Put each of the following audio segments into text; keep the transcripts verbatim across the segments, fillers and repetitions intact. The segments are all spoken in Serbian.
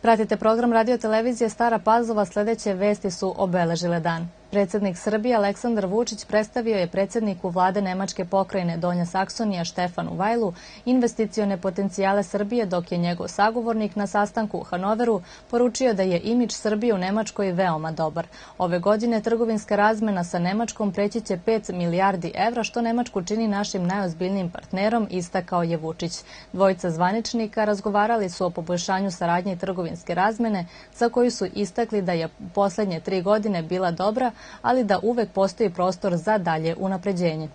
Pratite program radio televizije Stara Pazova, sledeće vesti su obeležile dan. Predsjednik Srbije Aleksandar Vučić predstavio je predsjedniku vlade Nemačke pokrajine Donja Saksonija Štefanu Vajlu investicione potencijale Srbije, dok je njegov sagovornik na sastanku u Hanoveru poručio da je imidž Srbije u Nemačkoj veoma dobar. Ove godine trgovinska razmena sa Nemačkom preći će pet milijardi evra, što Nemačku čini našim najozbiljnijim partnerom, istakao je Vučić. Dvojica zvaničnika razgovarali su o poboljšanju saradnje i trgovinske razmene, za koju su istakli da je poslednje tri godine bila dobra, ali da uvek postoji prostor za dalje unapređenje.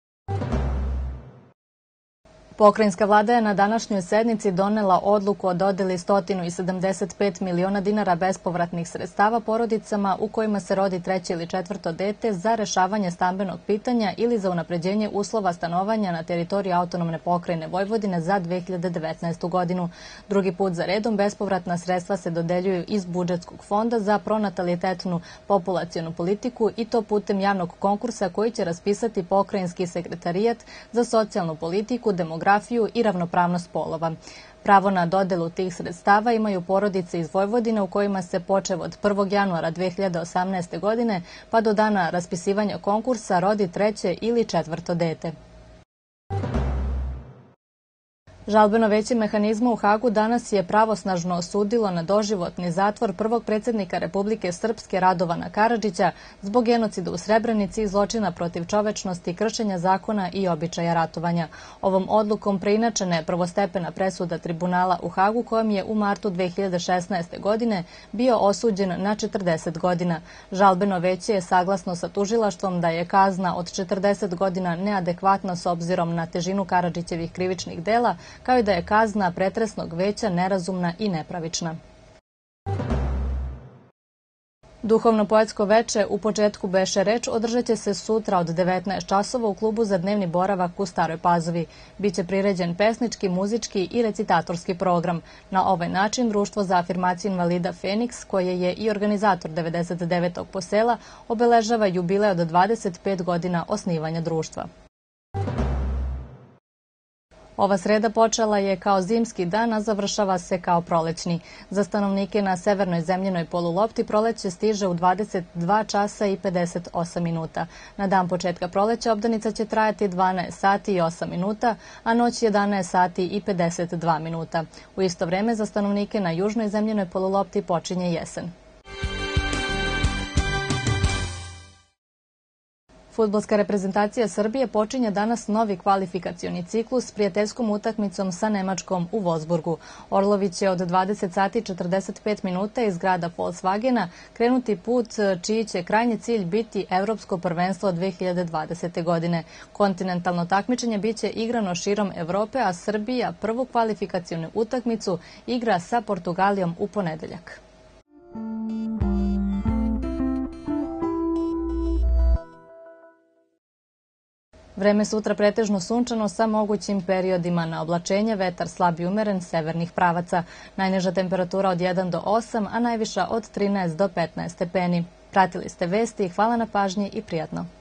Pokrajinska vlada je na današnjoj sednici donela odluku o dodeli sto sedamdeset pet miliona dinara bespovratnih sredstava porodicama u kojima se rodi treće ili četvrto dete za rešavanje stambenog pitanja ili za unapređenje uslova stanovanja na teritoriji autonomne pokrajine Vojvodine za dve hiljade devetnaestu. godinu. Drugi put za redom bespovratna sredstva se dodeljuju iz budžetskog fonda za pronatalitetnu populacionu politiku i to putem javnog konkursa koji će raspisati Pokrajinski sekretarijat za socijalnu politiku, demografiju i ravnopravnost polova. Pravo na dodelu tih sredstava imaju porodice iz Vojvodine u kojima se počev od prvog januara dve hiljade osamnaeste. godine pa do dana raspisivanja konkursa rodi treće ili četvrto dete. Žalbeno veće mehanizma u Hagu danas je pravosnažno osudilo na doživotni zatvor prvog predsjednika Republike Srpske Radovana Karadžića zbog genocida u Srebrenici i zločina protiv čovečnosti, kršenja zakona i običaja ratovanja. Ovom odlukom preinačena je prvostepena presuda tribunala u Hagu, kojom je u martu dve hiljade šesnaeste. godine bio osuđen na četrdeset godina. Žalbeno veće je saglasno sa tužilaštvom da je kazna od četrdeset godina neadekvatna s obzirom na težinu Karadžićevih krivičnih dela, kao i da je kazna pretresnog veća nerazumna i nepravična. Duhovno-poetsko veče u početku beše reč održat će se sutra od devetnaest časova u klubu za dnevni boravak u Staroj Pazovi. Biće priređen pesnički, muzički i recitatorski program. Na ovaj način Društvo za afirmaciju invalida Feniks, koje je i organizator devedeset devetog posela, obeležava jubilej od dvadeset pet godina osnivanja društva. Ova sreda počela je kao zimski dan, a završava se kao prolećni. Za stanovnike na severnoj zemljenoj polulopti proleće stiže u dvadeset dva časa i pedeset osam minuta. Na dan početka proleća obdanica će trajati dvanaest sati i osam minuta, a noć jedanaest sati i pedeset dva minuta. U isto vreme za stanovnike na južnoj zemljenoj polulopti počinje jesen. Fudbalska reprezentacija Srbije počinje danas novi kvalifikacioni ciklus s prijateljskom utakmicom sa Nemačkom u Wolfsburgu. Orlovi će od dvadeset sati i četrdeset pet minuta iz grada Volkswagena krenuti put čiji će krajnji cilj biti Evropsko prvenstvo dve hiljade dvadesete. godine. Kontinentalno takmičenje biće igrano širom Evrope, a Srbija prvu kvalifikacionu utakmicu igra sa Portugalijom u ponedeljak. Vreme sutra pretežno sunčano sa mogućim periodima na oblačenje, vetar slab i umeren severnih pravaca. Najniža temperatura od jedan do osam, a najviša od trinaest do petnaest stepeni. Pratili ste vesti, hvala na pažnji i prijatno.